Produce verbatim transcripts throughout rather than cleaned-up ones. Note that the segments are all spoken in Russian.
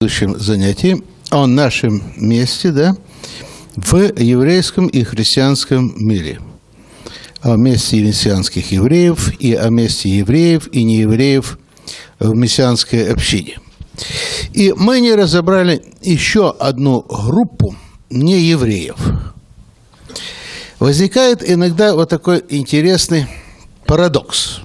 следующем занятии о нашем месте, да, в еврейском и христианском мире. О месте мессианских евреев и о месте евреев и неевреев в мессианской общине. И мы не разобрали еще одну группу неевреев. Возникает иногда вот такой интересный парадокс.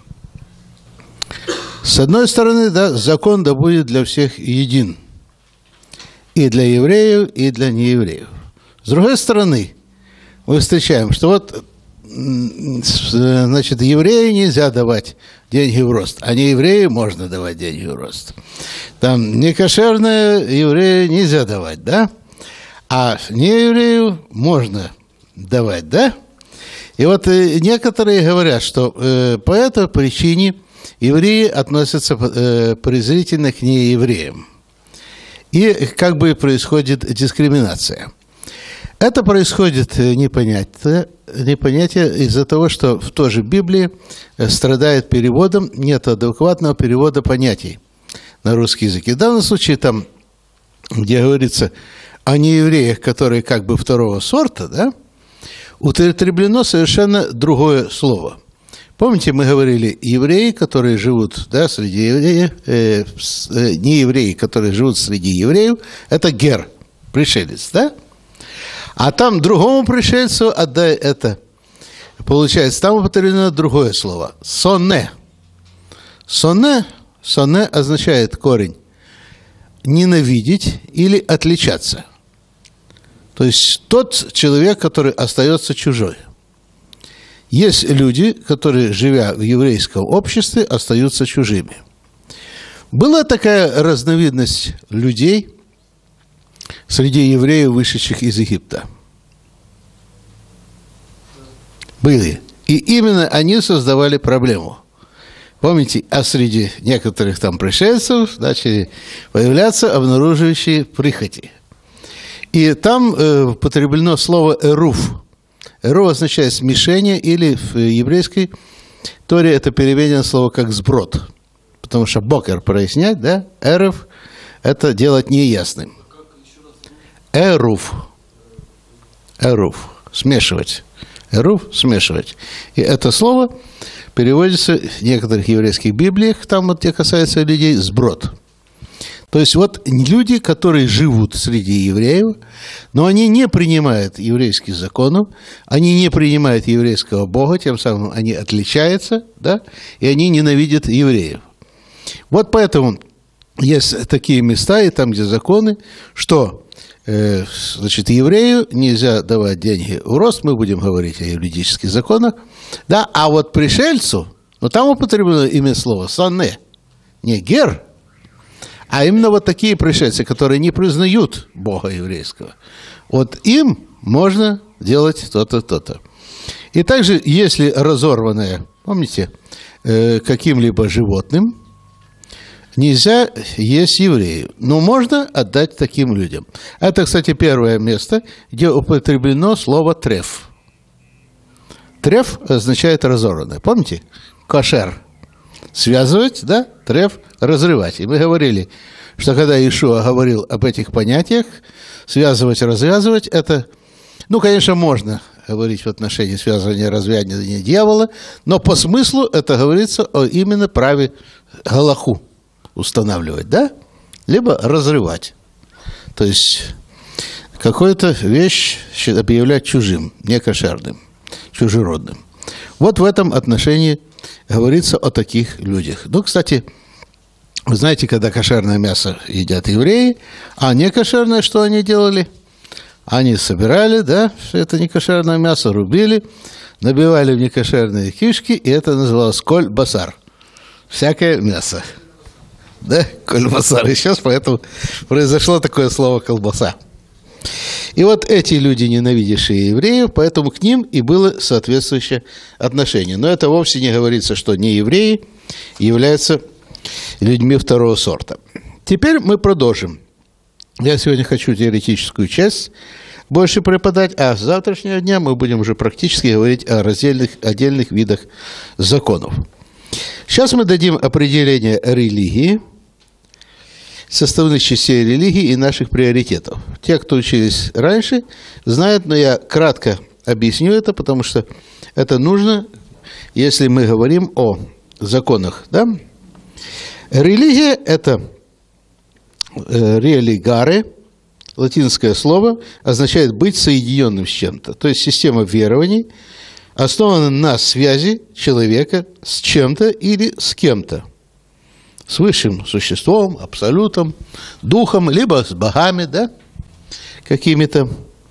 С одной стороны, да, закон да будет для всех един. И для евреев, и для неевреев. С другой стороны, мы встречаем, что вот, значит, еврею нельзя давать деньги в рост, а нееврею можно давать деньги в рост. Там некошерное еврею нельзя давать, да? А нееврею можно давать, да? И вот некоторые говорят, что э, по этой причине евреи относятся э, презрительно к неевреям. И как бы происходит дискриминация. Это происходит непонятие, непонятие из-за того, что в той же Библии страдает переводом, нет адекватного перевода понятий на русский язык. И в данном случае, там, где говорится о неевреях, которые как бы второго сорта, да, употреблено совершенно другое слово. Помните, мы говорили, евреи, которые живут, да, среди евреев, э, э, не евреи, которые живут среди евреев, это гер, пришелец, да? А там другому пришельцу отдай это. Получается, там употреблено другое слово. Соне. Соне, соне означает корень ненавидеть или отличаться. То есть тот человек, который остается чужой. Есть люди, которые, живя в еврейском обществе, остаются чужими. Была такая разновидность людей среди евреев, вышедших из Египта. Были. И именно они создавали проблему. Помните, а среди некоторых там пришельцев начали появляться обнаруживающие прихоти. И там э, употреблено слово «эруф». «Эруф» означает смешение, или в еврейской торе это переведено слово как «сброд». Потому что «бокер» прояснять, да? «Эрев» – это делать неясным. «Эруф». «Эруф» – смешивать. «Эруф» – смешивать. И это слово переводится в некоторых еврейских библиях, там вот где касается людей, «сброд». То есть вот люди, которые живут среди евреев, но они не принимают еврейских законов, они не принимают еврейского Бога, тем самым они отличаются, да, и они ненавидят евреев. Вот поэтому есть такие места, и там, где законы, что, э, значит, еврею нельзя давать деньги в рост, мы будем говорить о юридических законах, да, а вот пришельцу, ну там употреблено имя слово «сонне», не «гер», а именно вот такие пришельцы, которые не признают Бога еврейского, вот им можно делать то-то, то-то. И также, если разорванное, помните, э, каким-либо животным, нельзя есть еврею, но можно отдать таким людям. Это, кстати, первое место, где употреблено слово «треф». «Треф» означает разорванное. Помните? Кошер. Связывать, да? Треф – разрывать. И мы говорили, что когда Иешуа говорил об этих понятиях, связывать, развязывать, это, ну, конечно, можно говорить в отношении связывания, развязывания дьявола, но по смыслу это говорится о именно праве галаху устанавливать, да? Либо разрывать. То есть какую-то вещь объявлять чужим, некошерным, чужеродным. Вот в этом отношении говорится о таких людях. Ну, кстати, вы знаете, когда кошерное мясо едят евреи, а некошерное что они делали? Они собирали, да, это некошерное мясо, рубили, набивали в некошерные кишки, и это называлось коль-басар. Всякое мясо. Да, коль-басар. И сейчас поэтому произошло такое слово колбаса. И вот эти люди, ненавидящие евреев, поэтому к ним и было соответствующее отношение. Но это вовсе не говорится, что не евреи являются людьми второго сорта. Теперь мы продолжим. Я сегодня хочу теоретическую часть больше преподать, а с завтрашнего дня мы будем уже практически говорить о раздельных, отдельных видах законов. Сейчас мы дадим определение религии, составных частей религии и наших приоритетов. Те, кто учились раньше, знают, но я кратко объясню это, потому что это нужно, если мы говорим о законах. Да? Религия – это э, религаре, латинское слово, означает быть соединенным с чем-то. То есть система верований основана на связи человека с чем-то или с кем-то. С высшим существом, абсолютом, духом, либо с богами, да, какими-то.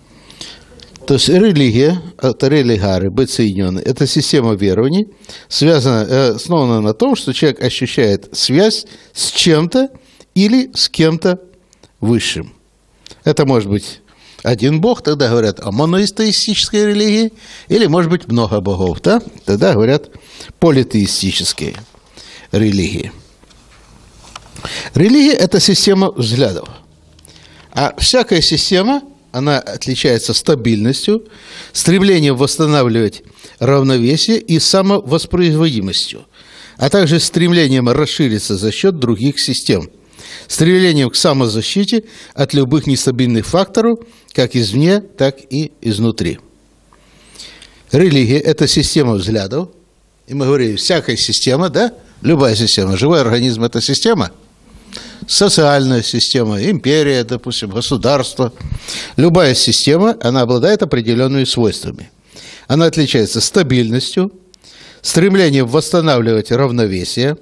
То есть религия, это религары, быть соединенным, это система верований, связана, основана на том, что человек ощущает связь с чем-то или с кем-то высшим. Это может быть один бог, тогда говорят о монотеистической религии, или может быть много богов, да? Тогда говорят политеистические религии. Религия – это система взглядов. А всякая система, она отличается стабильностью, стремлением восстанавливать равновесие и самовоспроизводимостью, а также стремлением расшириться за счет других систем, стремлением к самозащите от любых нестабильных факторов, как извне, так и изнутри. Религия – это система взглядов, и мы говорили, всякая система, да, любая система, живой организм – это система, социальная система, империя, допустим, государство. Любая система, она обладает определенными свойствами. Она отличается стабильностью, стремлением восстанавливать равновесие,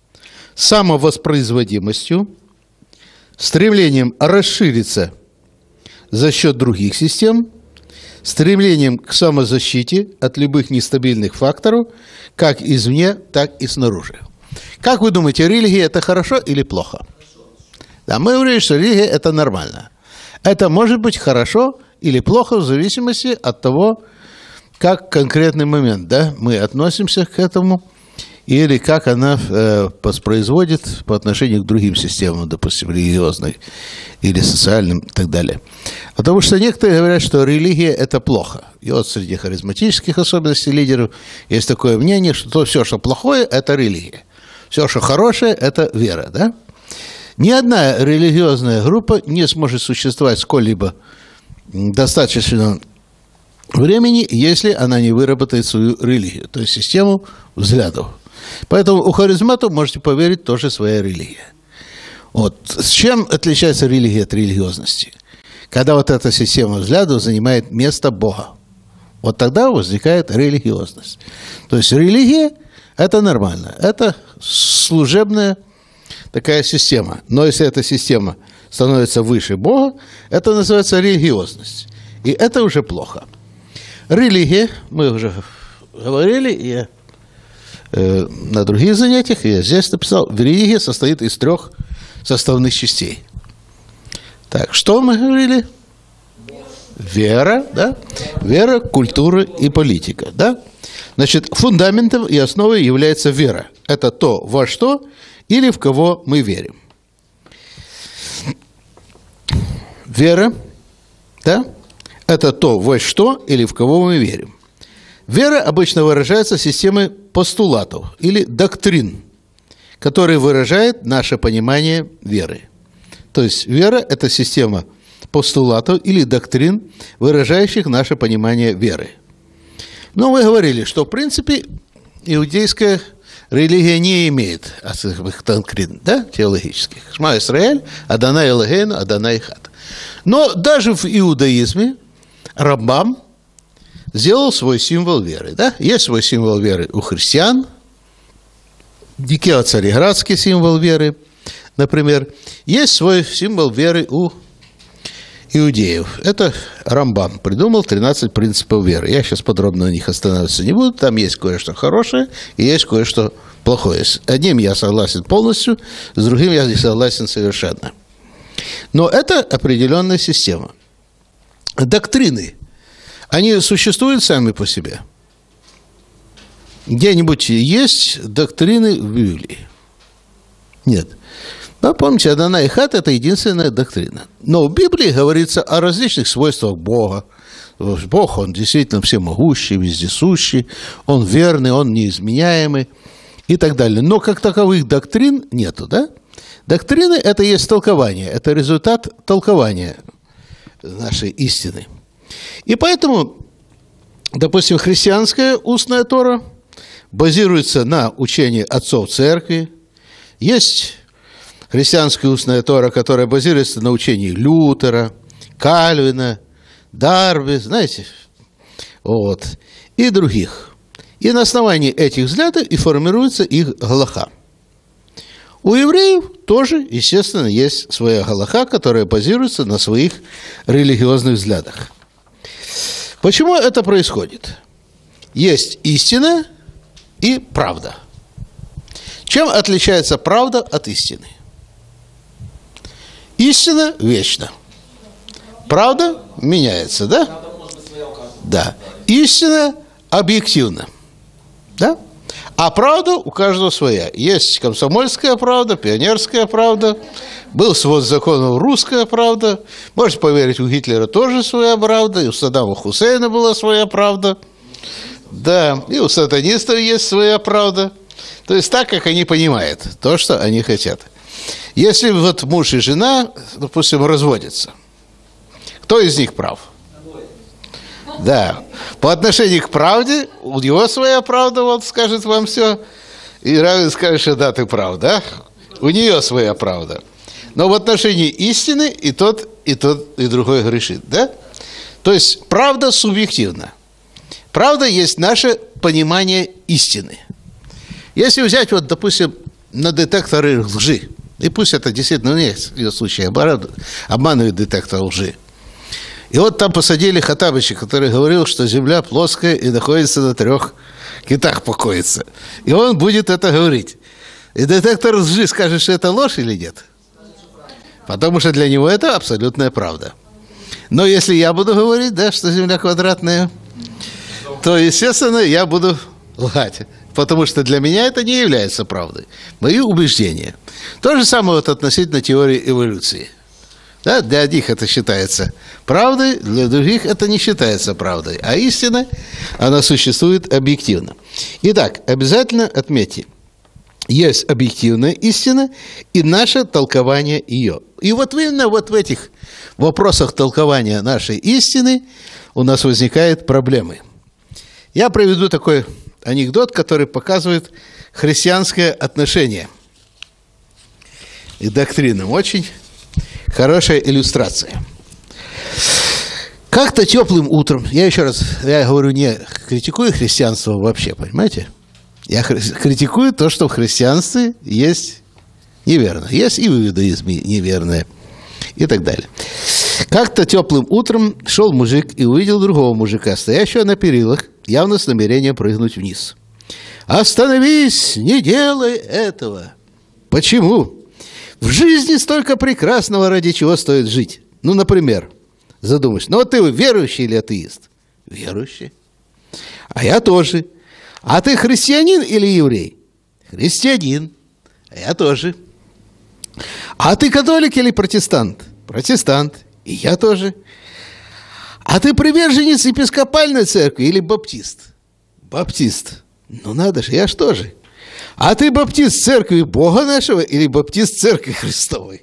самовоспроизводимостью, стремлением расшириться за счет других систем, стремлением к самозащите от любых нестабильных факторов, как извне, так и снаружи. Как вы думаете, религия – это хорошо или плохо? Да, мы говорим, что религия – это нормально. Это может быть хорошо или плохо в зависимости от того, как конкретный момент, да, мы относимся к этому, или как она э, воспроизводит по отношению к другим системам, допустим, религиозной или социальным и так далее. Потому что некоторые говорят, что религия – это плохо. И вот среди харизматических особенностей лидеров есть такое мнение, что то, все, что плохое – это религия. Все, что хорошее – это вера, да? Ни одна религиозная группа не сможет существовать сколь-либо достаточно времени, если она не выработает свою религию, то есть систему взглядов. Поэтому у харизматов, можете поверить, тоже своя религия. Вот. С чем отличается религия от религиозности? Когда вот эта система взглядов занимает место Бога. Вот тогда возникает религиозность. То есть религия – это нормально, это служебная такая система. Но если эта система становится выше Бога, это называется религиозность. И это уже плохо. Религия, мы уже говорили, и э, на других занятиях, я здесь написал, религия состоит из трех составных частей. Так, что мы говорили? Вера, да? Вера, культура и политика, да? Значит, фундаментом и основой является вера. Это то, во что или в кого мы верим. Вера, да? Это то, во что или в кого мы верим. Вера обычно выражается системой постулатов или доктрин, которые выражают наше понимание веры. То есть вера – это система постулатов или доктрин, выражающих наше понимание веры. Но мы говорили, что в принципе иудейская религия не имеет особых доктрин, да, теологических. Шма Исраэль, Адонай Элокейну, Адонай Эхад. Но даже в иудаизме Рамбам сделал свой символ веры. Да? Есть свой символ веры у христиан, Никея Цареградский символ веры, например. Есть свой символ веры у иудеев. Это Рамбам придумал тринадцать принципов веры. Я сейчас подробно на них останавливаться не буду. Там есть кое-что хорошее и есть кое-что плохое. С одним я согласен полностью, с другим я не согласен совершенно. Но это определенная система. Доктрины, они существуют сами по себе. Где-нибудь есть доктрины в Библии? Нет. Да, помните, Адонай Эхад – это единственная доктрина. Но в Библии говорится о различных свойствах Бога. Бог, Он действительно всемогущий, вездесущий, Он верный, Он неизменяемый и так далее. Но как таковых доктрин нету, да? Доктрины – это есть толкование, это результат толкования нашей истины. И поэтому, допустим, христианская устная Тора базируется на учении отцов церкви. Есть христианская устная Тора, которая базируется на учении Лютера, Кальвина, Дарби, знаете, вот, и других. И на основании этих взглядов и формируется их галаха. У евреев тоже, естественно, есть своя галаха, которая базируется на своих религиозных взглядах. Почему это происходит? Есть истина и правда. Чем отличается правда от истины? Истина вечна. Правда меняется, да? Да. Истина объективна. Да? А правда у каждого своя. Есть комсомольская правда, пионерская правда, был свод законов русская правда. Можете поверить, у Гитлера тоже своя правда, и у Саддама Хусейна была своя правда. Да, и у сатанистов есть своя правда. То есть так, как они понимают то, что они хотят. Если вот муж и жена, допустим, разводятся, кто из них прав? Да. По отношению к правде, у него своя правда, вот скажет вам все, и Равин скажет, что да, ты прав, да? У нее своя правда. Но в отношении истины и тот, и тот, и другой грешит, да? То есть правда субъективна. Правда есть наше понимание истины. Если взять, вот, допустим, на детекторы лжи, и пусть это действительно нет в случае обманывает детектор лжи. И вот там посадили Хаттабыча, который говорил, что Земля плоская и находится на трех китах покоится. И он будет это говорить. И детектор лжи скажет, что это ложь или нет? Потому что для него это абсолютная правда. Но если я буду говорить, да, что Земля квадратная, то, естественно, я буду лгать. Потому что для меня это не является правдой. Мои убеждения. То же самое вот относительно теории эволюции. Да, для одних это считается правдой, для других это не считается правдой. А истина, она существует объективно. Итак, обязательно отметьте, есть объективная истина и наше толкование ее. И вот именно вот в этих вопросах толкования нашей истины у нас возникают проблемы. Я приведу такой анекдот, который показывает христианское отношение и доктринам. Очень хорошая иллюстрация. Как-то теплым утром, я еще раз, я говорю, не критикую христианство вообще, понимаете? Я критикую то, что в христианстве есть неверно. Есть и в иудаизме неверное. И так далее. Как-то теплым утром шел мужик и увидел другого мужика, стоящего на перилах, явно с намерением прыгнуть вниз. «Остановись, не делай этого!» Почему? В жизни столько прекрасного, ради чего стоит жить. Ну, например, задумаешься, ну вот ты верующий или атеист? Верующий. А я тоже. А ты христианин или еврей? Христианин. А я тоже. А ты католик или протестант? Протестант. И я тоже. А ты приверженец епископальной церкви или баптист? Баптист. Ну надо же, я ж тоже. А ты баптист церкви Бога нашего или баптист церкви Христовой?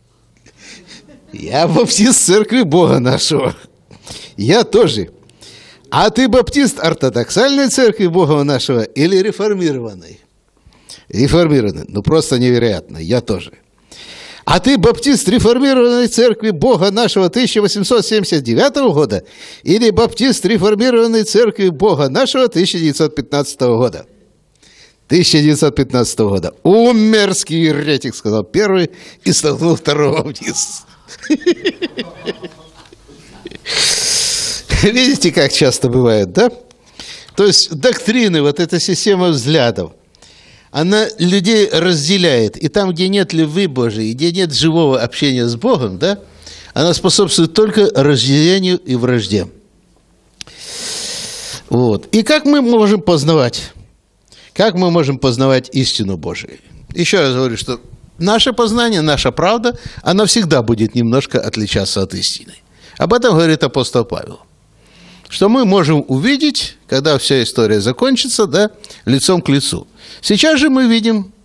Я баптист церкви Бога нашего. Я тоже. А ты баптист ортодоксальной церкви Бога нашего или реформированной? Реформированной. Ну просто невероятно. Я тоже. А ты баптист реформированной церкви Бога нашего тысяча восемьсот семьдесят девятого года или баптист реформированной церкви Бога нашего тысяча девятьсот пятнадцатого года? тысяча девятьсот пятнадцатого года. «У, мерзкий еретик», сказал первый и столкнул второго вниз. Видите, как часто бывает, да? То есть доктрины, вот эта система взглядов, она людей разделяет. И там, где нет любви Божией, где нет живого общения с Богом, да, она способствует только разделению и вражде. Вот. И как мы можем познавать? Как мы можем познавать истину Божию? Еще раз говорю, что наше познание, наша правда, она всегда будет немножко отличаться от истины. Об этом говорит апостол Павел. Что мы можем увидеть, когда вся история закончится, да, лицом к лицу. Сейчас же мы видим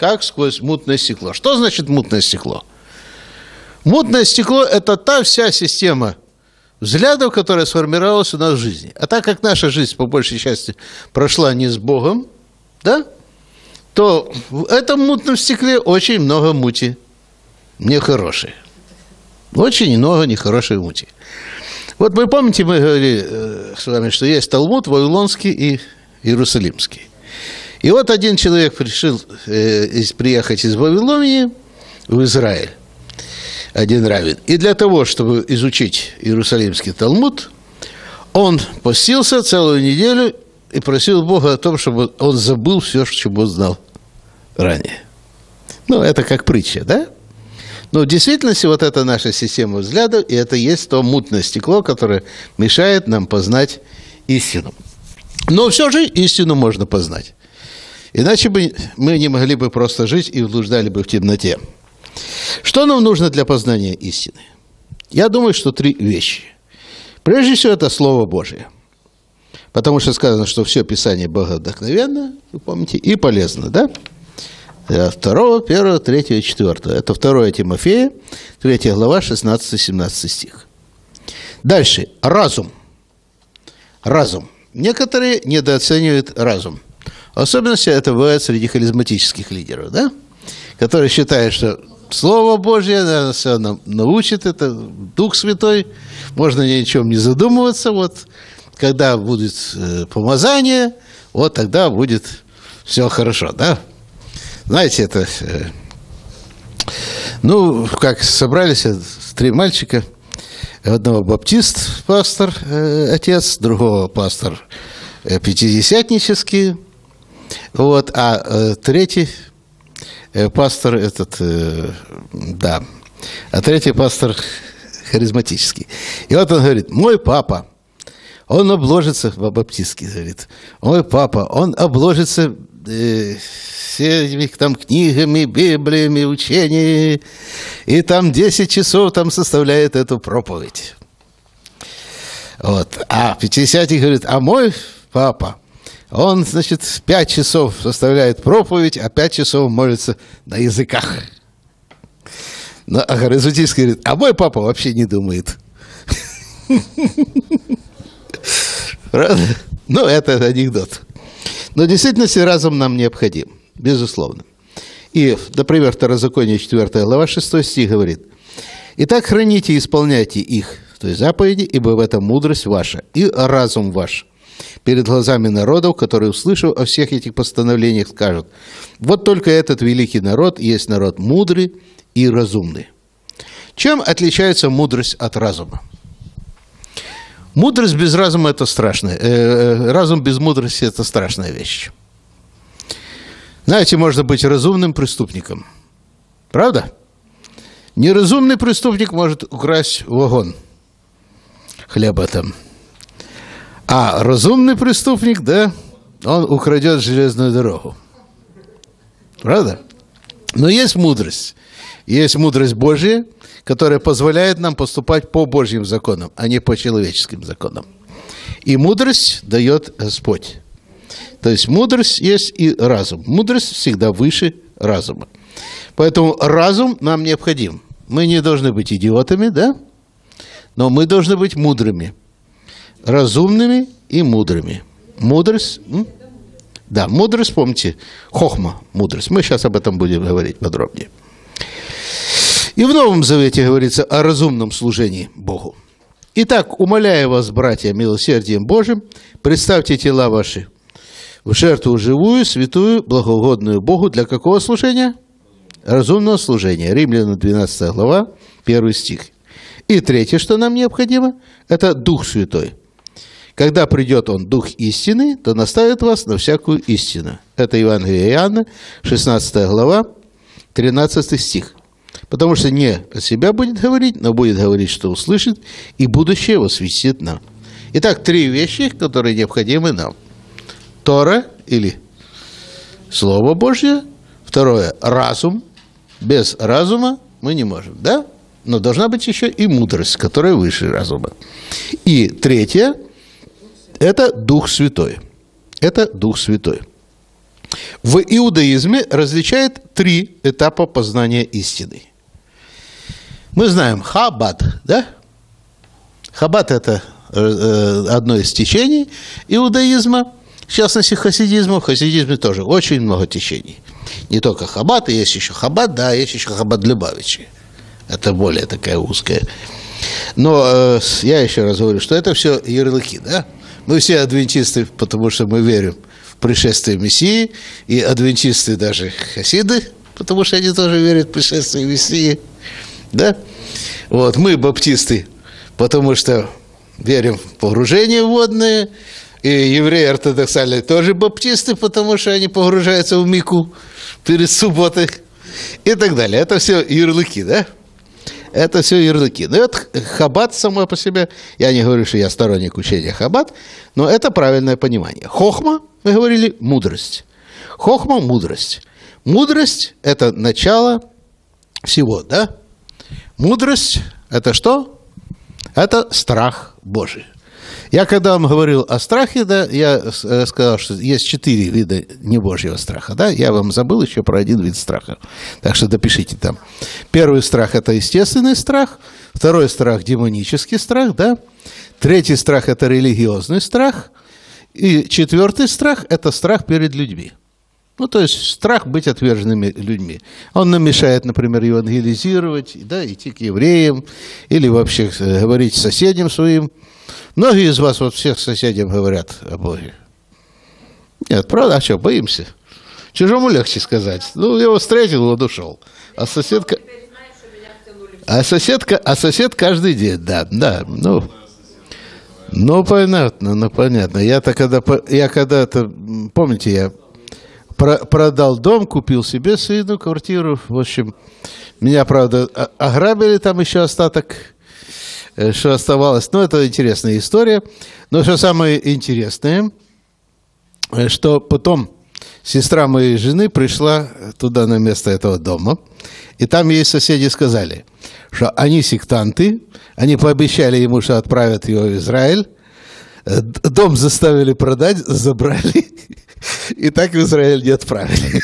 как сквозь мутное стекло. Что значит мутное стекло? Мутное стекло – это та вся система взглядов, которая сформировалась у нас в жизни. А так как наша жизнь, по большей части, прошла не с Богом, да, то в этом мутном стекле очень много мути нехорошей. Очень много нехорошей мути. Вот вы помните, мы говорили э, с вами, что есть Талмуд Вавилонский и Иерусалимский. И вот один человек решил э, приехать из Вавилонии в Израиль, один раввин. И для того, чтобы изучить Иерусалимский Талмуд, он постился целую неделю и просил Бога о том, чтобы он забыл все, что он знал ранее. Ну, это как притча, да? Но в действительности вот это наша система взглядов, и это есть то мутное стекло, которое мешает нам познать истину. Но все же истину можно познать. Иначе бы мы не могли бы просто жить и блуждали бы в темноте. Что нам нужно для познания истины? Я думаю, что три вещи. Прежде всего, это Слово Божие. Потому что сказано, что все Писание боговдохновенно, вы помните, и полезно, да? Второго, первого, третьего, четвертого. Это второе Тимофея, третья глава, шестнадцатый-семнадцатый стих. Дальше. Разум. Разум. Некоторые недооценивают разум. Особенно это бывает среди харизматических лидеров, да? Которые считают, что Слово Божье нас все научит, это Дух Святой, можно ни о чем не задумываться. Вот, когда будет помазание, вот тогда будет все хорошо, да? Знаете, это, э, ну, как собрались три мальчика, одного баптист, пастор, э, отец, другого пастор э, пятидесятнический, вот, а э, третий э, пастор этот, э, да, а третий пастор харизматический. И вот он говорит: мой папа, он обложится, баптистский говорит, мой папа, он обложится э, всеми там книгами, библиями, учениями, и там десять часов там составляет эту проповедь. Вот. А пятидесятник говорит: а мой папа, он, значит, пять часов составляет проповедь, а пять часов молится на языках. Ну, а харизматический говорит: а мой папа вообще не думает. Правда? Ну, это анекдот. Но в действительности разум нам необходим, безусловно. И, например, Второзаконие, четвёртая глава, шестой стих говорит: «Итак, храните и исполняйте их, то есть заповеди, ибо в этом мудрость ваша и разум ваш перед глазами народов, которые, услышав о всех этих постановлениях, скажут: вот только этот великий народ есть народ мудрый и разумный». Чем отличается мудрость от разума? Мудрость без разума – это страшно. Разум без мудрости – это страшная вещь. Знаете, можно быть разумным преступником. Правда? Неразумный преступник может украсть вагон хлеба там. А разумный преступник, да, он украдет железную дорогу. Правда? Но есть мудрость. Есть мудрость Божья, которая позволяет нам поступать по Божьим законам, а не по человеческим законам. И мудрость дает Господь. То есть мудрость есть и разум. Мудрость всегда выше разума. Поэтому разум нам необходим. Мы не должны быть идиотами, да? Но мы должны быть мудрыми. Разумными и мудрыми. Мудрость... М? Да, мудрость, помните, хохма, мудрость. Мы сейчас об этом будем говорить подробнее. И в Новом Завете говорится о разумном служении Богу. Итак, умоляю вас, братья, милосердием Божьим, представьте тела ваши в жертву живую, святую, благоугодную Богу. Для какого служения? Разумного служения. Римлянам двенадцатая глава, первый стих. И третье, что нам необходимо, это Дух Святой. Когда придет Он, Дух истины, то наставит вас на всякую истину. Это Евангелие Иоанна, шестнадцатая глава, тринадцатый стих. Потому что не о себя будет говорить, но будет говорить, что услышит, и будущее возвестит нам. Итак, три вещи, которые необходимы нам. Тора, или Слово Божье. Второе – разум. Без разума мы не можем, да? Но должна быть еще и мудрость, которая выше разума. И третье – это Дух Святой. Это Дух Святой. в иудаизме различает три этапа познания истины. Мы знаем Хаббат, да? Хаббат – это одно из течений иудаизма, в частности хасидизма. В хасидизме тоже очень много течений. Не только Хаббат, есть еще Хаббат, да, есть еще Хаббат Любавичи. Это более такая узкая. Но э, я еще раз говорю, что это все ярлыки, да? Мы все адвентисты, потому что мы верим в пришествие Мессии, и адвентисты даже хасиды, потому что они тоже верят в пришествие Мессии, да? Вот, мы баптисты, потому что верим в погружение водное, и евреи ортодоксальные тоже баптисты, потому что они погружаются в мику перед субботой и так далее. Это все ярлыки, да? Это все ярлыки. Но это Хаббат само по себе, я не говорю, что я сторонник учения Хаббат, но это правильное понимание. Хохма, мы говорили, мудрость. Хохма – мудрость. Мудрость – это начало всего, да? Мудрость – это что? Это страх Божий. Я когда вам говорил о страхе, да, я сказал, что есть четыре вида небожьего страха, да, я вам забыл еще про один вид страха, так что допишите там. Первый страх – это естественный страх, второй страх – демонический страх, да, третий страх – это религиозный страх, и четвертый страх – это страх перед людьми. Ну, то есть страх быть отверженными людьми. Он нам мешает, например, евангелизировать, да, идти к евреям, или вообще говорить соседям своим. Многие из вас, вот всех соседям говорят о Боге. Нет, правда? А что, боимся? Чужому легче сказать. Ну, я его встретил, он ушел. А соседка... А соседка, а сосед каждый день, да, да, ну... Ну, понятно, ну, понятно. Я-то когда... Я когда-то... Помните, я продал дом, купил себе сыну квартиру. В общем, меня, правда, ограбили, там еще остаток... что оставалось. Ну, это интересная история. Но что самое интересное, что потом сестра моей жены пришла туда на место этого дома, и там ей соседи сказали, что они сектанты, они пообещали ему, что отправят его в Израиль, дом заставили продать, забрали, и так в Израиль не отправили.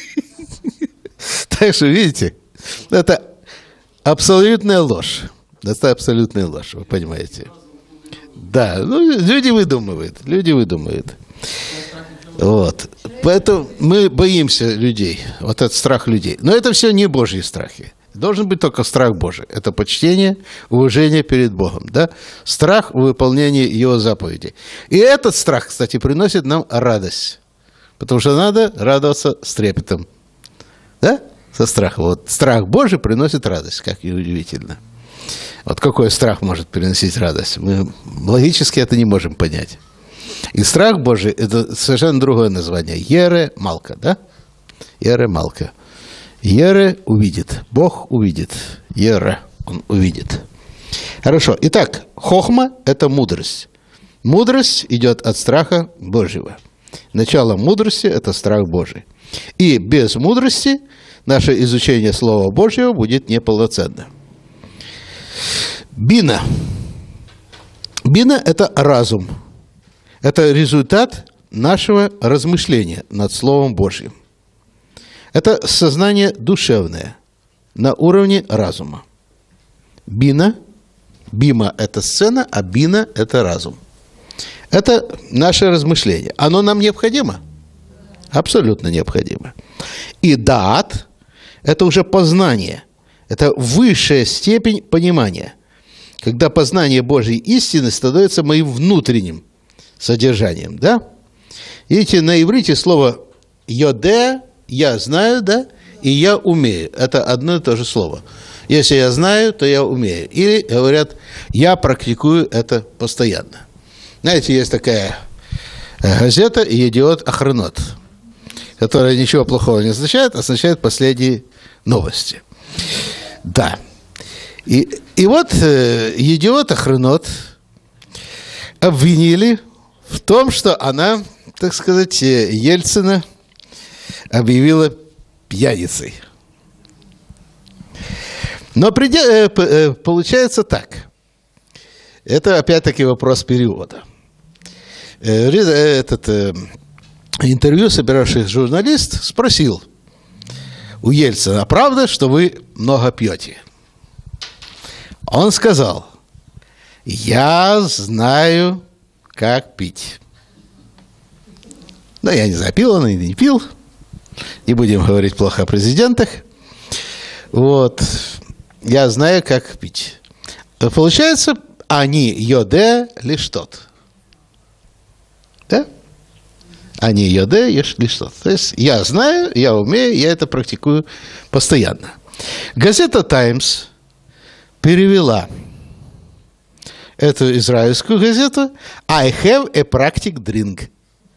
Так что, видите, это абсолютная ложь. Это абсолютная ложь, вы понимаете. Да, ну, люди выдумывают, люди выдумывают. Вот. Поэтому мы боимся людей, вот этот страх людей. Но это все не Божьи страхи. Должен быть только страх Божий. Это почтение, уважение перед Богом. Да? Страх в выполнении Его заповедей. И этот страх, кстати, приносит нам радость. Потому что надо радоваться с трепетом. Да? Со страхом. Вот страх Божий приносит радость, как и удивительно. Вот какой страх может приносить радость? Мы логически это не можем понять. И страх Божий – это совершенно другое название. Ере Малка, да? Ере Малка. Ере увидит. Бог увидит. Ере он увидит. Хорошо. Итак, хохма – это мудрость. Мудрость идет от страха Божьего. Начало мудрости – это страх Божий. И без мудрости наше изучение Слова Божьего будет неполноценно. Бина. Бина – это разум. Это результат нашего размышления над Словом Божьим. Это сознание душевное на уровне разума. Бина. Бима – это сцена, а бина – это разум. Это наше размышление. Оно нам необходимо? Абсолютно необходимо. И даат – это уже познание. Это высшая степень понимания. Когда познание Божьей истины становится моим внутренним содержанием, да? Видите, на иврите слово «йоде» – «я знаю», да? И «я умею». Это одно и то же слово. Если я знаю, то я умею. Или говорят «я практикую это постоянно». Знаете, есть такая газета «Едиот Ахронот», которая ничего плохого не означает, означает последние новости. Да. И, и вот э, Едиот Ахронот обвинили в том, что она, так сказать, Ельцина объявила пьяницей. Но придя, э, э, получается так. Это опять-таки вопрос перевода. Э, этот, э, интервью собиравший журналист спросил у Ельцина: а правда, что вы много пьете? Он сказал: я знаю, как пить. Да, я не знаю, пил он или не пил. Не будем говорить плохо о президентах. Вот. Я знаю, как пить. Получается, они йоде лишь тот. Да? Они йоде лишь тот. То есть я знаю, я умею, я это практикую постоянно. Газета «Таймс» перевела эту израильскую газету «I have a practic drink».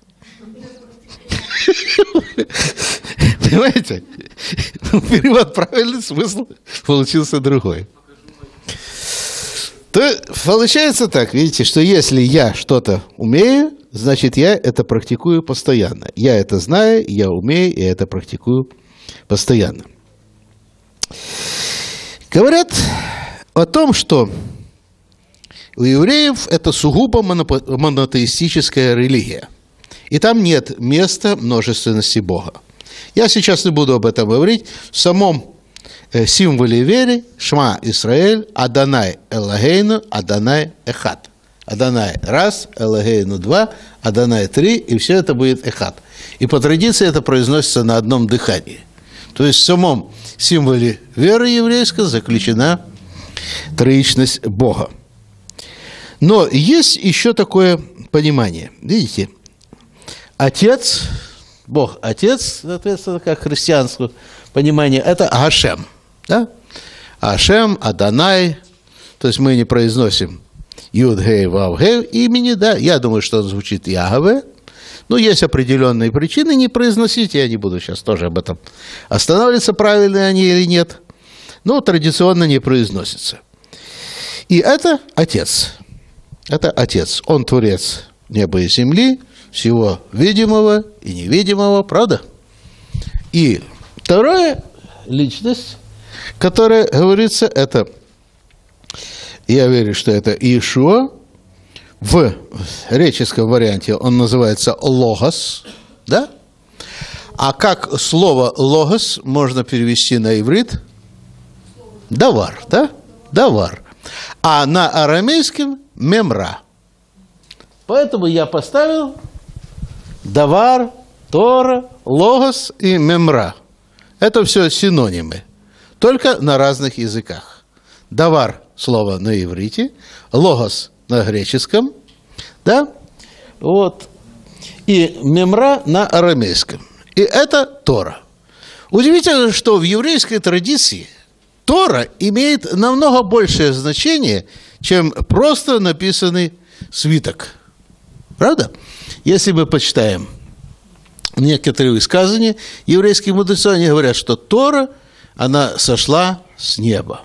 Понимаете? Перевод правильный, смысл получился другой. То получается так, видите, что если я что-то умею, значит, я это практикую постоянно. Я это знаю, я умею, и это практикую постоянно. Говорят о том, что у евреев это сугубо монотеистическая религия. И там нет места множественности Бога. Я сейчас не буду об этом говорить. В самом символе веры Шма Исраэль, Адонай Элогейну, Адонай Эхад. Адонай раз, Элогейну два, Адонай три, и все это будет Эхад. И по традиции это произносится на одном дыхании. То есть в самом символе веры еврейской заключена троичность Бога. Но есть еще такое понимание. Видите, Отец, Бог Отец, соответственно, как христианское понимание, это Ашем. Да? Ашем, Адонай. То есть мы не произносим Юд, Гей, Вав, Гей имени, да. Я думаю, что он звучит Ягаве. Но есть определенные причины не произносить. Я не буду сейчас тоже об этом останавливаться, правильно они или нет. Но традиционно не произносится. И это Отец. Это Отец. Он Творец неба и земли, всего видимого и невидимого, правда? И вторая личность, которая говорится, это, я верю, что это Иешуа. В греческом варианте он называется логос, да? А как слово логос можно перевести на иврит? Давар, да? Давар. А на арамейском мемра. Поэтому я поставил давар, Тора, логос и мемра. Это все синонимы, только на разных языках. Давар – слово на иврите, логос – на греческом, да? Вот. И мемра на арамейском. И это Тора. Удивительно, что в еврейской традиции Тора имеет намного большее значение, чем просто написанный свиток. Правда? Если мы почитаем некоторые высказывания еврейских мудрецов, они говорят, что Тора, она сошла с неба.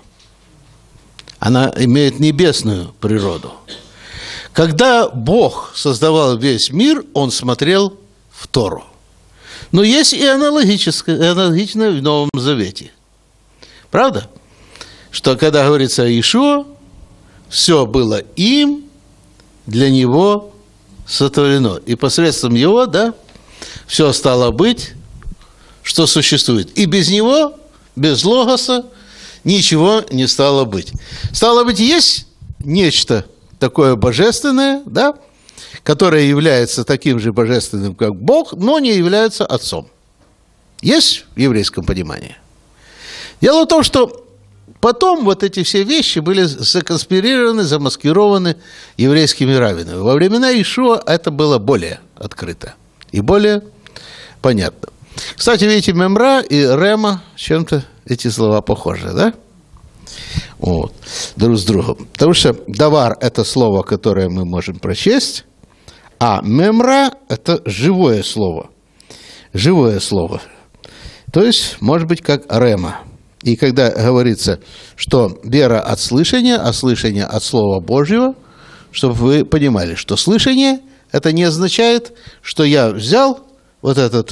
Она имеет небесную природу. Когда Бог создавал весь мир, Он смотрел в Тору. Но есть и аналогическое, аналогичное в Новом Завете. Правда? Что когда говорится о Иешуа, все было им, для него сотворено. И посредством его, да, все стало быть, что существует. И без него, без логоса, ничего не стало быть. Стало быть, есть нечто такое божественное, да, которое является таким же божественным, как Бог, но не является Отцом. Есть в еврейском понимании? Дело в том, что потом вот эти все вещи были законспирированы, замаскированы еврейскими раввинами. Во времена Иешуа это было более открыто и более понятно. Кстати, видите, мемра и рема, чем-то эти слова похожи, да? Вот, друг с другом. Потому что давар – это слово, которое мы можем прочесть, а мемра – это живое слово. Живое слово. То есть, может быть, как рема. И когда говорится, что вера от слышания, а слышание от Слова Божьего, чтобы вы понимали, что слышание – это не означает, что я взял вот это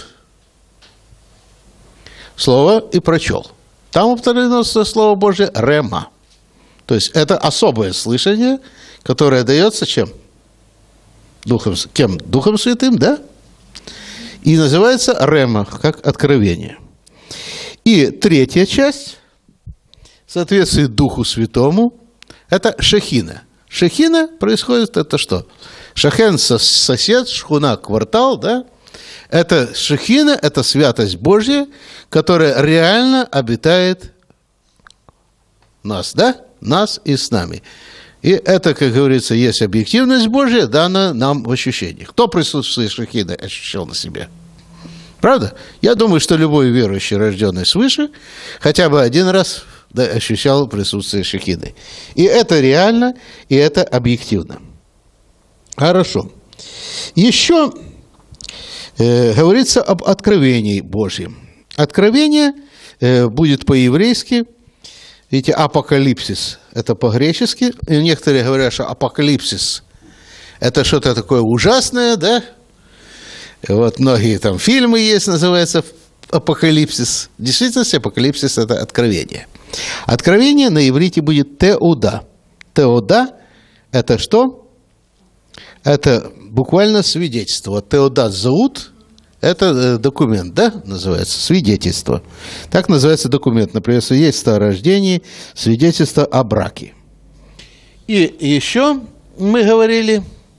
слово и прочел. Там употреблено Слово Божие рема. То есть это особое слышание, которое дается чем? Духом, кем? Духом Святым, да? И называется рема, как откровение. И третья часть соответствует Духу Святому. Это шехина. Шехина происходит, это что? Шахен – сосед, шхуна – квартал, да? Это шехина, это святость Божья, которая реально обитает нас, да? Нас и с нами. И это, как говорится, есть объективность Божья, дана нам в ощущениях. Кто присутствие шехины ощущал на себе? Правда? Я думаю, что любой верующий, рожденный свыше, хотя бы один раз да, ощущал присутствие шехины. И это реально, и это объективно. Хорошо. Еще э, говорится об откровении Божьем. Откровение э, будет по-еврейски, видите, апокалипсис, это по-гречески. И некоторые говорят, что апокалипсис – это что-то такое ужасное, да? Вот многие там фильмы есть, называется апокалипсис. В действительности апокалипсис – это откровение. Откровение на иврите будет теуда. Теуда – это что? Это буквально свидетельство. Теодат зауд – это документ, да, называется, свидетельство. Так называется документ, например, свидетельство о рождении, свидетельство о браке. И еще мы говорили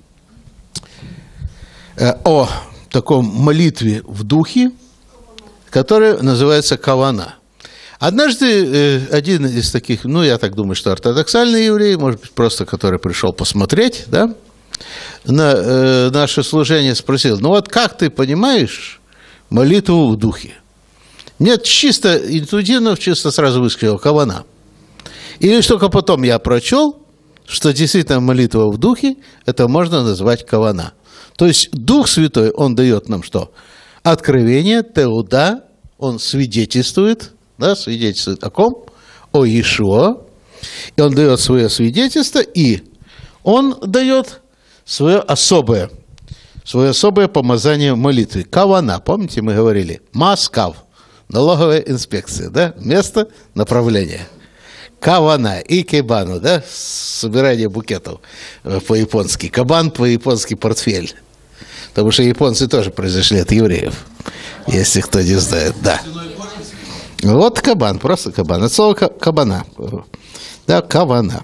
о таком молитве в духе, которая называется кавана. Однажды один из таких, ну, я так думаю, что ортодоксальный еврей, может быть, просто который пришел посмотреть, да, на э, наше служение спросил, ну вот как ты понимаешь молитву в духе? Нет, чисто интуитивно, чисто сразу высказал кавана. И лишь только потом я прочел, что действительно молитва в духе, это можно назвать кавана. То есть Дух Святой, Он дает нам что? Откровение, теуда, Он свидетельствует, да, свидетельствует о ком? О Иешуа. И Он дает свое свидетельство, и Он дает свое особое, свое особое помазание молитвы. Кавана, помните, мы говорили, маскав, налоговая инспекция, да, место направления. Кавана и кебану, да, собирание букетов по-японски. Кабан по-японски портфель. Потому что японцы тоже произошли от евреев, если кто не знает, да. Вот кабан, просто кабан. Это слово кабана. Да, кавана.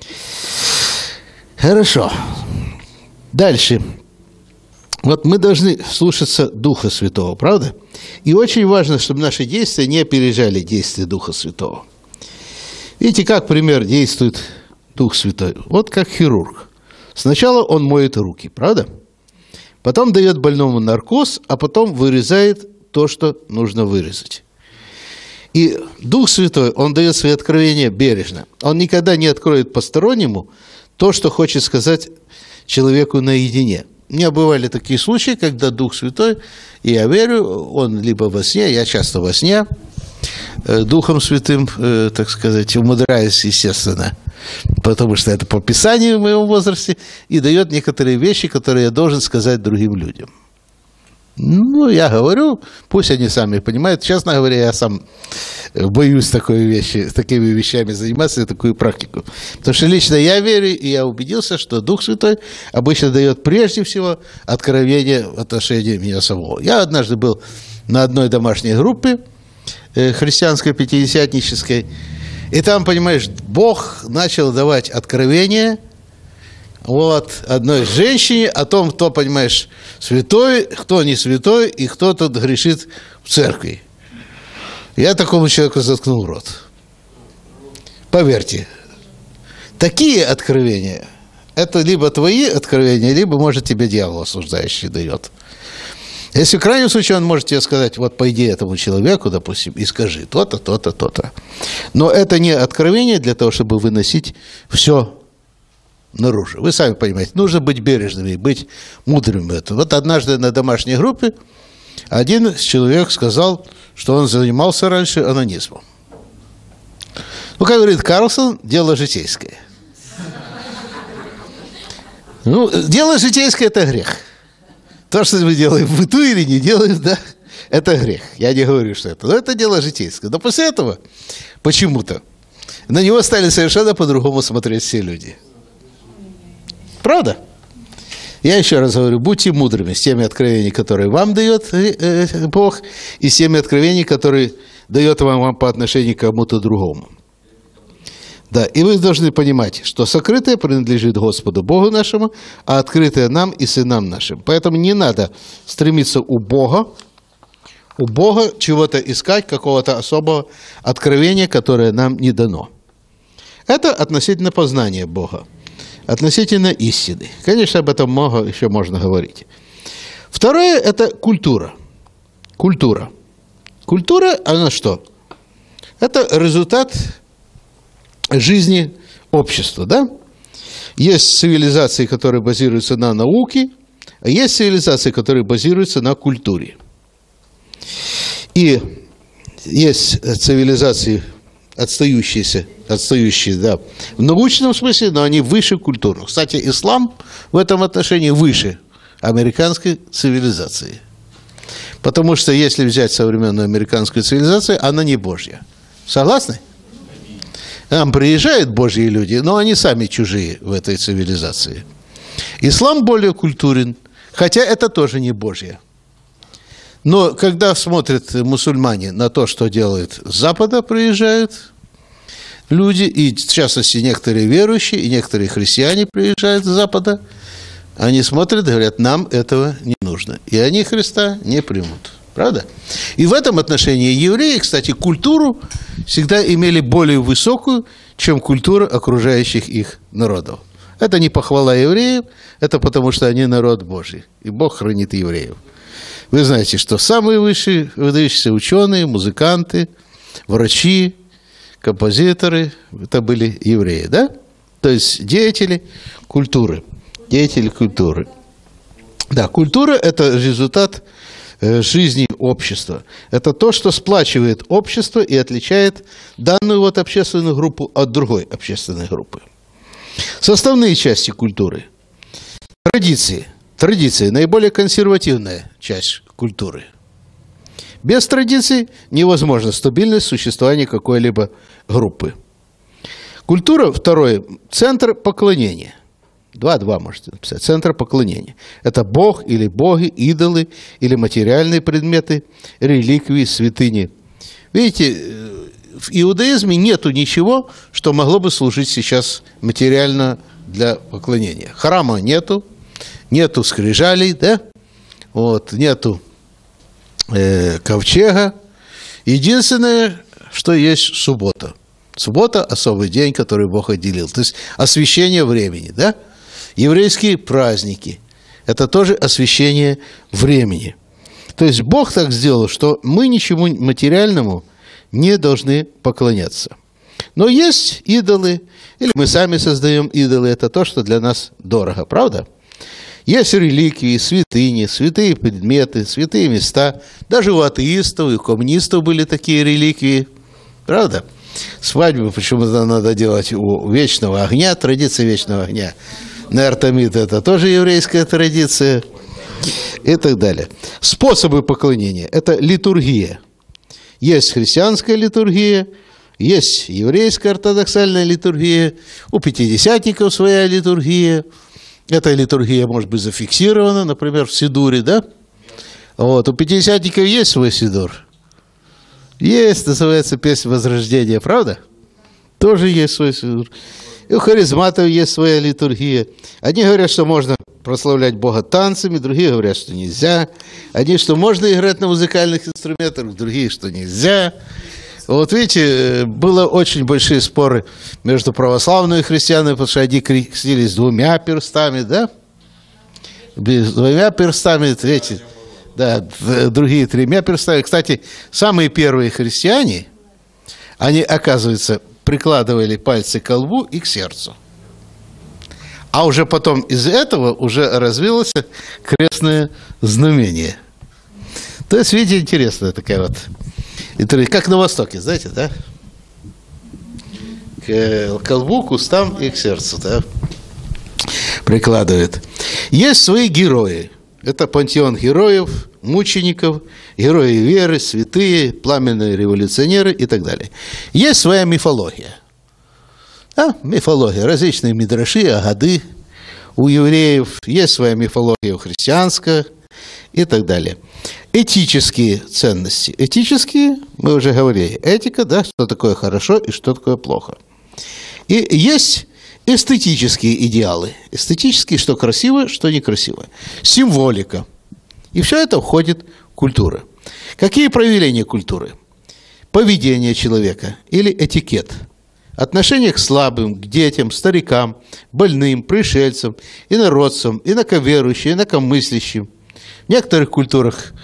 Хорошо. Дальше. Вот мы должны слушаться Духа Святого, правда? И очень важно, чтобы наши действия не опережали действия Духа Святого. Видите, как, пример, действует Дух Святой? Вот как хирург. Сначала он моет руки, правда? Потом дает больному наркоз, а потом вырезает то, что нужно вырезать. И Дух Святой, Он дает свои откровения бережно. Он никогда не откроет постороннему то, что хочет сказать человеку наедине. У меня бывали такие случаи, когда Дух Святой, и я верю, Он либо во сне, я часто во сне, Духом Святым, так сказать, умудряюсь, естественно, потому что это по Писанию в моем возрасте, и дает некоторые вещи, которые я должен сказать другим людям. Ну, я говорю, пусть они сами понимают. Честно говоря, я сам боюсь такой вещи, такими вещами заниматься, такую практику. Потому что лично я верю, и я убедился, что Дух Святой обычно дает прежде всего откровение в отношении меня самого. Я однажды был на одной домашней группе, христианской, пятидесятнической, и там, понимаешь, Бог начал давать откровение вот одной женщине о том, кто, понимаешь, святой, кто не святой, и кто тут грешит в церкви. Я такому человеку заткнул рот. Поверьте, такие откровения, это либо твои откровения, либо, может, тебе дьявол осуждающий дает. Если в крайнем случае он может тебе сказать, вот пойди этому человеку, допустим, и скажи то-то, то-то, то-то. Но это не откровение для того, чтобы выносить все наружу. Вы сами понимаете, нужно быть бережными, быть мудрыми. Вот однажды на домашней группе один человек сказал, что он занимался раньше анонизмом. Ну, как говорит Карлсон, дело житейское. Ну, дело житейское – это грех. То, что мы делаем в быту или не делаем, да, это грех. Я не говорю, что это. Но это дело житейское. Но после этого почему-то на него стали совершенно по-другому смотреть все люди. Правда? Я еще раз говорю, будьте мудрыми с теми откровениями, которые вам дает Бог, и с теми откровениями, которые дает вам по отношению к кому-то другому. Да, и вы должны понимать, что сокрытое принадлежит Господу Богу нашему, а открытое нам и сынам нашим. Поэтому не надо стремиться у Бога, у Бога чего-то искать, какого-то особого откровения, которое нам не дано. Это относительно познания Бога, относительно истины. Конечно, об этом много еще можно говорить. Второе – это культура. Культура. Культура, она что? Это результат жизни общества, да? Есть цивилизации, которые базируются на науке, а есть цивилизации, которые базируются на культуре. И есть цивилизации, отстающиеся, отстающие, да, в научном смысле, но они выше культурных. Кстати, ислам в этом отношении выше американской цивилизации. Потому что если взять современную американскую цивилизацию, она не Божья. Согласны? Там приезжают Божьи люди, но они сами чужие в этой цивилизации. Ислам более культурен, хотя это тоже не Божье. Но когда смотрят мусульмане на то, что делают с Запада, приезжают люди, и в частности некоторые верующие, и некоторые христиане приезжают с Запада, они смотрят и говорят, нам этого не нужно. И они Христа не примут. Правда? И в этом отношении евреи, кстати, культуру всегда имели более высокую, чем культура окружающих их народов. Это не похвала евреев, это потому что они народ Божий. И Бог хранит евреев. Вы знаете, что самые высшие выдающиеся ученые, музыканты, врачи, композиторы, это были евреи, да? То есть деятели культуры. Деятели культуры. Да, культура – это результат жизни общества. Это то, что сплачивает общество и отличает данную вот общественную группу от другой общественной группы. Составные части культуры. Традиции. Традиции – наиболее консервативная часть культуры. Без традиций невозможно стабильность существования какой-либо группы. Культура, второе, центр поклонения. Два-два можете написать. Центр поклонения. Это Бог или боги, идолы или материальные предметы, реликвии, святыни. Видите, в иудаизме нету ничего, что могло бы служить сейчас материально для поклонения. Храма нету, нету скрижалей, да? Вот, нету э, ковчега. Единственное, что есть суббота. Суббота – особый день, который Бог отделил. То есть освящение времени, да? Еврейские праздники – это тоже освящение времени. То есть Бог так сделал, что мы ничему материальному не должны поклоняться. Но есть идолы, или мы сами создаем идолы, это то, что для нас дорого, правда? Есть реликвии, святыни, святые предметы, святые места. Даже у атеистов и коммунистов были такие реликвии, правда? Свадьбу почему-то надо делать у вечного огня, традиция вечного огня. Неартамид – это тоже еврейская традиция и так далее. Способы поклонения – это литургия. Есть христианская литургия, есть еврейская ортодоксальная литургия, у пятидесятников своя литургия. Эта литургия может быть зафиксирована, например, в Сидуре, да? Вот, у пятидесятников есть свой Сидур. Есть, называется песня Возрождения, правда? Тоже есть свой Сидур. И у харизматов есть своя литургия. Одни говорят, что можно прославлять Бога танцами, другие говорят, что нельзя. Одни, что можно играть на музыкальных инструментах, другие, что нельзя. Вот видите, было очень большие споры между православными христианами, потому что одни крестились двумя перстами, да? Двумя перстами, третьи, да, другие тремя перстами. Кстати, самые первые христиане, они, оказывается, прикладывали пальцы к колбу и к сердцу. А уже потом из этого уже развилось крестное знамение. То есть, видите, интересная такая вот... Как на Востоке, знаете, да? К колбу, к устам и к сердцу, да? Прикладывает. Есть свои герои. Это пантеон героев, мучеников, герои веры, святые, пламенные революционеры и так далее. Есть своя мифология. Да? Мифология. Различные мидраши, агады. у евреев, есть своя мифология христианская и так далее. Этические ценности. Этические, мы уже говорили, этика, да, что такое хорошо и что такое плохо. И есть эстетические идеалы. Эстетические, что красиво, что некрасиво. Символика. И все это входит в культуру. Какие проявления культуры? Поведение человека или этикет. Отношение к слабым, к детям, старикам, больным, пришельцам, инородцам, инаковерующим, инакомыслящим. В некоторых культурах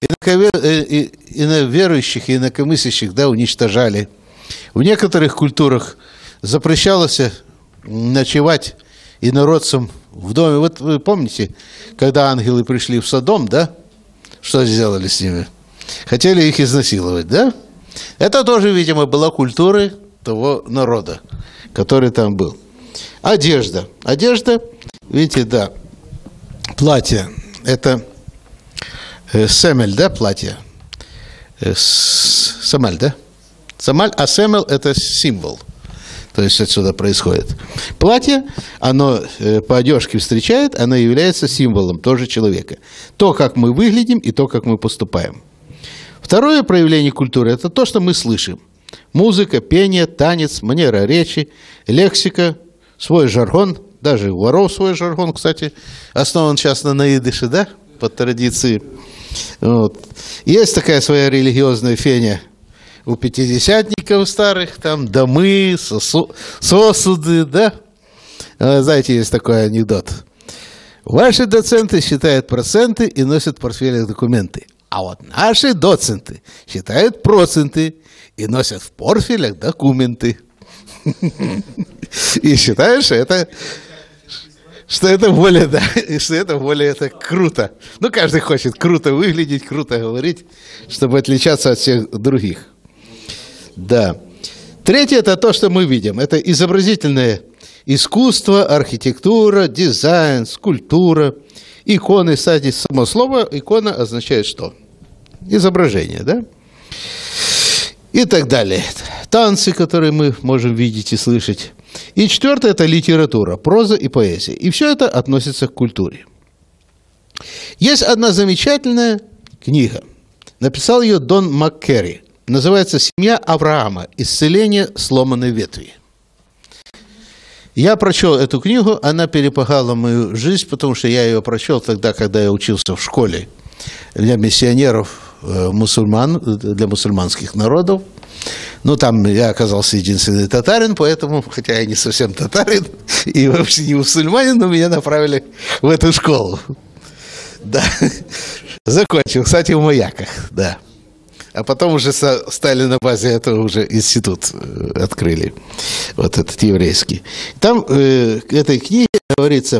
иноверующих и инакомыслящих, да, уничтожали. В некоторых культурах запрещалось ночевать инородцам в доме. Вот вы помните, когда ангелы пришли в Содом, да? Что сделали с ними? Хотели их изнасиловать, да? Это тоже, видимо, была культура того народа, который там был. Одежда. Одежда, видите, да, платье. Это э, семель, да, платье? Э, самаль, да? Самаль, а семель – это символ. То есть отсюда происходит. Платье, оно э, по одежке встречает, оно является символом тоже человека. То, как мы выглядим, и то, как мы поступаем. Второе проявление культуры – это то, что мы слышим. Музыка, пение, танец, манера речи, лексика, свой жаргон. Даже у воров свой жаргон, кстати, основан сейчас на наидыше, да, по традиции. Вот. Есть такая своя религиозная феня у пятидесятников старых, там домы, сосу, сосуды, да. Знаете, есть такой анекдот. Ваши доценты считают проценты и носят в портфелях документы. А вот наши доценты считают проценты и носят в портфелях документы. И считают, что это, что это более, да, и что это более это круто. Ну, каждый хочет круто выглядеть, круто говорить, чтобы отличаться от всех других. Да. Третье – это то, что мы видим. Это изобразительное искусство, архитектура, дизайн, скульптура, иконы. Кстати, само слово икона означает что? Изображение, да? И так далее. Танцы, которые мы можем видеть и слышать. И четвертое – это литература, проза и поэзия. И все это относится к культуре. Есть одна замечательная книга. Написал ее Дон МакКерри. Называется «Семья Авраама. Исцеление сломанной ветви». Я прочел эту книгу, она перепахала мою жизнь, потому что я ее прочел тогда, когда я учился в школе для миссионеров, мусульман, для мусульманских народов. Ну, там я оказался единственный татарин, поэтому, хотя я не совсем татарин и вообще не мусульманин, но меня направили в эту школу. Да, закончил, кстати, в Маяках, да. А потом уже стали на базе этого уже институт открыли, вот этот еврейский. Там э, в этой книге говорится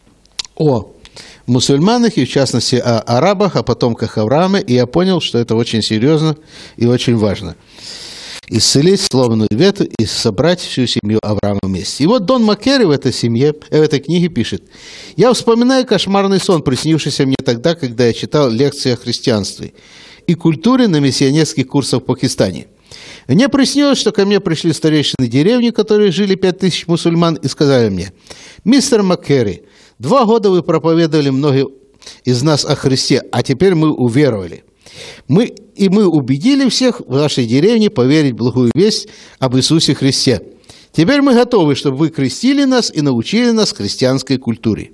о мусульманах, и в частности о арабах, о потомках Авраама, и я понял, что это очень серьезно и очень важно. Исцелить сломанную ветвь и собрать всю семью Авраама вместе. И вот Дон МакКерри в этой семье, в этой книге пишет: «Я вспоминаю кошмарный сон, приснившийся мне тогда, когда я читал лекции о христианстве и культуре на миссионерских курсах в Пакистане. Мне приснилось, что ко мне пришли старейшины деревни, которые жили пять тысяч мусульман, и сказали мне: мистер МакКерри, два года вы проповедовали многим из нас о Христе, а теперь мы уверовали. Мы, и мы убедили всех в нашей деревне поверить в благую весть об Иисусе Христе. Теперь мы готовы, чтобы вы крестили нас и научили нас христианской культуре».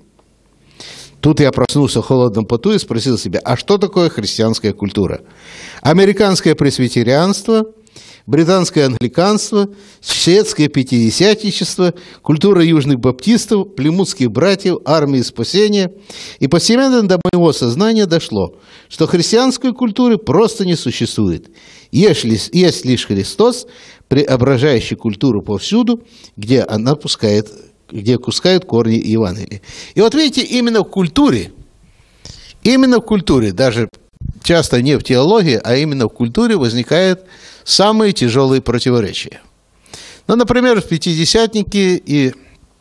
Тут я проснулся в холодном поту и спросил себя, а что такое христианская культура? Американское пресвитерианство, британское англиканство, шведское пятидесятничество, культура южных баптистов, плимутских братьев, армии спасения. И постепенно до моего сознания дошло, что христианской культуры просто не существует. Есть лишь, есть лишь Христос, преображающий культуру повсюду, где она пускает где пускают корни Евангелия. И вот видите, именно в культуре, именно в культуре, даже часто не в теологии, а именно в культуре возникают самые тяжелые противоречия. Ну, например, пятидесятники и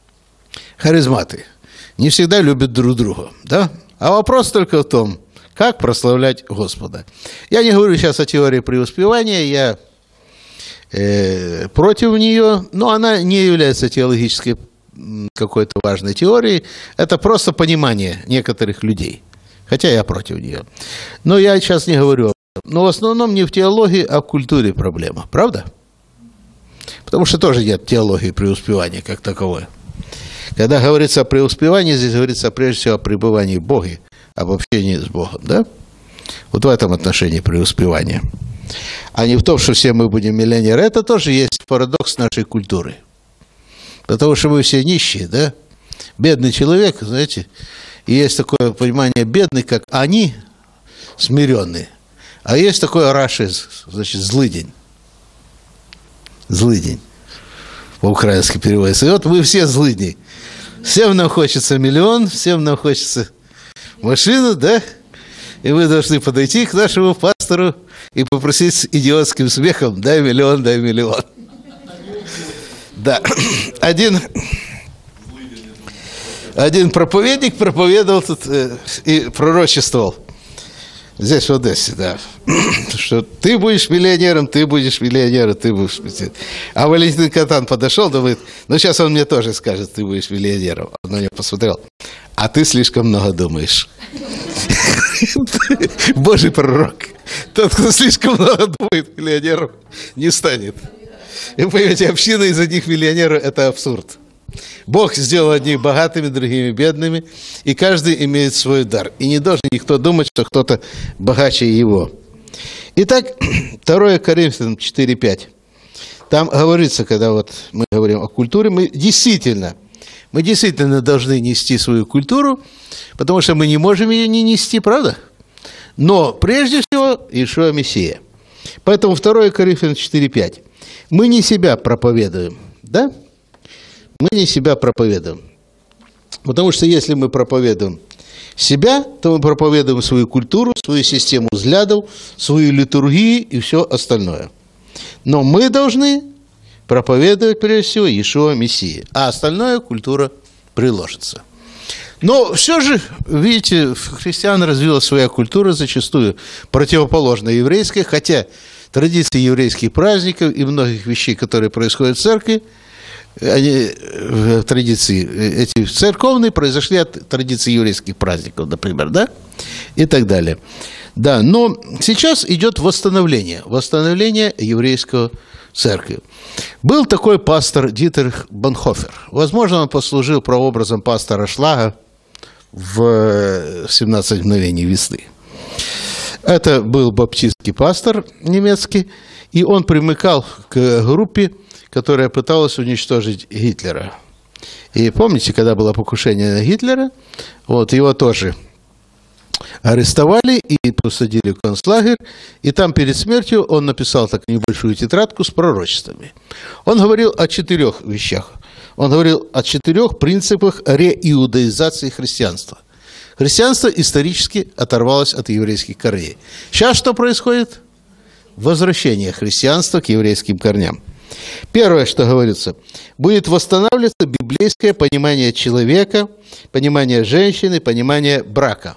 харизматы не всегда любят друг друга, да? А вопрос только в том, как прославлять Господа. Я не говорю сейчас о теории преуспевания, я э, против нее, но она не является теологической какой-то важной теории, это просто понимание некоторых людей. Хотя я против нее. Но я сейчас не говорю об этом. Но в основном не в теологии, а в культуре проблема. Правда? Потому что тоже нет теологии преуспевания как таковой. Когда говорится о преуспевании, здесь говорится прежде всего о пребывании в Боге, об общении с Богом. Да? Вот в этом отношении преуспевания. А не в том, что все мы будем миллионеры. Это тоже есть парадокс нашей культуры. Потому что мы все нищие, да? Бедный человек, знаете, и есть такое понимание бедный, как они, смиренные. А есть такой рашиз, значит, злыдень. Злыдень. По-украински переводится. И вот мы все злыдни. Всем нам хочется миллион, всем нам хочется машину, да? И вы должны подойти к нашему пастору и попросить с идиотским смехом: дай миллион, дай миллион. Да. Один, один проповедник проповедовал тут э, и пророчествовал. Здесь, в Одессе, да. Что ты будешь миллионером, ты будешь миллионером, ты будешь миллионером. А Валентин Катан подошел, думает, ну сейчас он мне тоже скажет, ты будешь миллионером. Он на него посмотрел. А ты слишком много думаешь. Божий пророк. Тот, кто слишком много думает, миллионером не станет. И вы понимаете, община из одних миллионеров – это абсурд. Бог сделал одних богатыми, другими бедными, и каждый имеет свой дар. И не должен никто думать, что кто-то богаче его. Итак, второе Коринфянам четыре пять. Там говорится, когда вот мы говорим о культуре, мы действительно, мы действительно должны нести свою культуру, потому что мы не можем ее не нести, правда? Но прежде всего Иешуа Мессия. Поэтому второе Коринфянам четыре пять. Мы не себя проповедуем, да? Мы не себя проповедуем. Потому что если мы проповедуем себя, то мы проповедуем свою культуру, свою систему взглядов, свою литургию и все остальное. Но мы должны проповедовать, прежде всего, Иешуа Мессия, а остальное культура приложится. Но все же, видите, в христиан развилась своя культура, зачастую противоположная еврейской, хотя традиции еврейских праздников и многих вещей, которые происходят в церкви, они, традиции эти церковные произошли от традиций еврейских праздников, например, да, и так далее. Да, но сейчас идет восстановление, восстановление еврейского церкви. Был такой пастор Дитрих Бонхофер. Возможно, он послужил прообразом пастора Шлага в «семнадцать мгновений весны». Это был баптистский пастор немецкий, и он примыкал к группе, которая пыталась уничтожить Гитлера. И помните, когда было покушение на Гитлера, вот его тоже арестовали и посадили в концлагерь, и там перед смертью он написал так небольшую тетрадку с пророчествами. Он говорил о четырех вещах. Он говорил о четырех принципах реиудаизации христианства. Христианство исторически оторвалось от еврейских корней. Сейчас что происходит? Возвращение христианства к еврейским корням. Первое, что говорится, будет восстанавливаться библейское понимание человека, понимание женщины, понимание брака.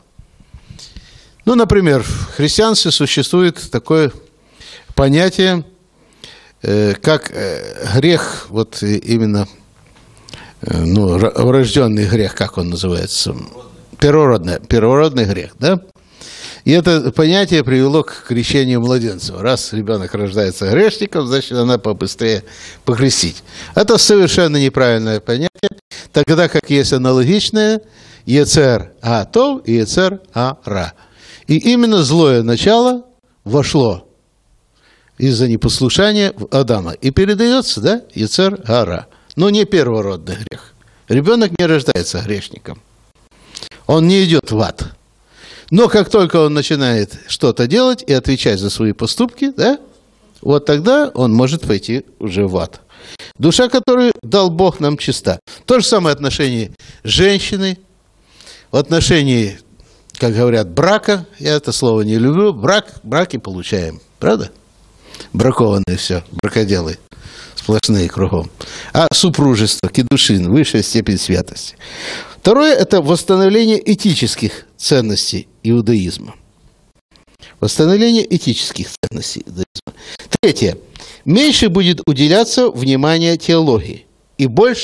Ну, например, в христианстве существует такое понятие, э, как э, грех, вот именно, э, ну, врожденный грех, как он называется? Первородный, первородный грех, да? И это понятие привело к крещению младенцев. Раз ребенок рождается грешником, значит, надо побыстрее покрестить. Это совершенно неправильное понятие, тогда как есть аналогичное Ецер А-Тов и Ецер А-Ра. И именно злое начало вошло из-за непослушания в Адама. И передается, да, Ецер А-Ра. Но не первородный грех. Ребенок не рождается грешником. Он не идет в ад. Но как только он начинает что-то делать и отвечать за свои поступки, да, вот тогда он может пойти уже в ад. Душа, которую дал Бог, нам чиста. То же самое отношение женщины, в отношении, как говорят, брака, я это слово не люблю, брак, браки получаем, правда? Бракованные все, бракоделы, сплошные кругом. А супружество, кидушин, высшая степень святости. Второе – это восстановление этических ценностей иудаизма. Восстановление этических ценностей иудаизма. Третье. Меньше будет уделяться внимание теологии и больше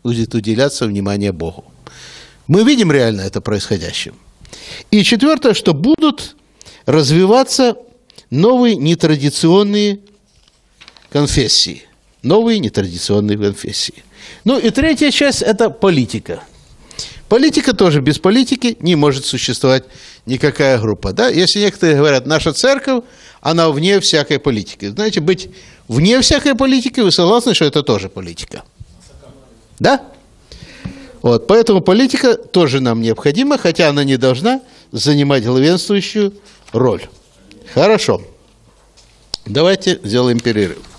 будет уделяться внимание Богу. Мы видим реально это происходящим. И четвертое, что будут развиваться новые нетрадиционные конфессии. Новые нетрадиционные конфессии. Ну и третья часть – это политика. Политика тоже, без политики не может существовать никакая группа. Да? Если некоторые говорят, наша церковь, она вне всякой политики. Знаете, быть вне всякой политики, вы согласны, что это тоже политика? Да? Вот, поэтому политика тоже нам необходима, хотя она не должна занимать главенствующую роль. Хорошо. Давайте сделаем перерыв.